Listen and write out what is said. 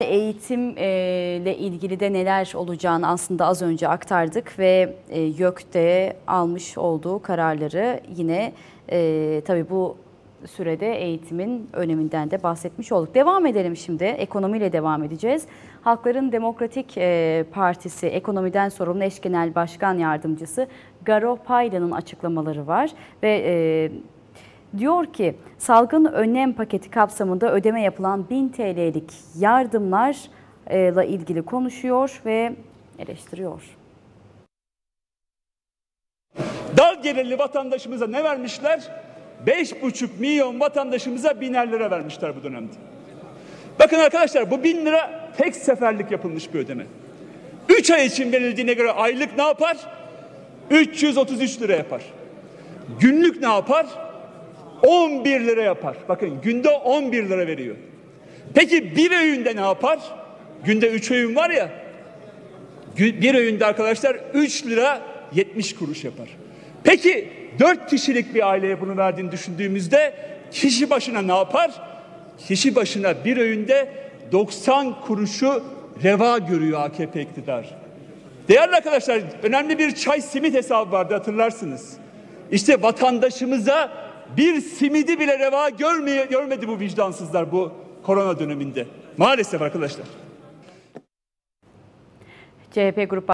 Eğitimle ilgili de neler olacağını aslında az önce aktardık ve YÖK'te almış olduğu kararları yine tabii bu sürede eğitimin öneminden de bahsetmiş olduk. Devam edelim şimdi. Ekonomiyle devam edeceğiz. Halkların Demokratik Partisi Ekonomiden Sorumlu Eş Genel Başkan Yardımcısı Garo Paylan'ın açıklamaları var ve diyor ki salgın önlem paketi kapsamında ödeme yapılan 1000 TL'lik yardımlarla ilgili konuşuyor ve eleştiriyor. Dar gelirli vatandaşımıza ne vermişler? 5,5 milyon vatandaşımıza 1000'er lira vermişler bu dönemde. Bakın arkadaşlar, bu 1000 lira tek seferlik yapılmış bir ödeme. 3 ay için verildiğine göre aylık ne yapar? 333 lira yapar. Günlük ne yapar? 11 lira yapar. Bakın günde 11 lira veriyor. Peki bir öğünde ne yapar? Günde 3 öğün var ya. Bir öğünde arkadaşlar 3 lira 70 kuruş yapar. Peki 4 kişilik bir aileye bunu verdiğini düşündüğümüzde kişi başına ne yapar? Kişi başına bir öğünde 90 kuruşu reva görüyor AKP iktidar. Değerli arkadaşlar, önemli bir çay simit hesabı vardı, hatırlarsınız. İşte vatandaşımıza bir simidi bile reva görmedi bu vicdansızlar bu korona döneminde. Maalesef arkadaşlar. CHP Grup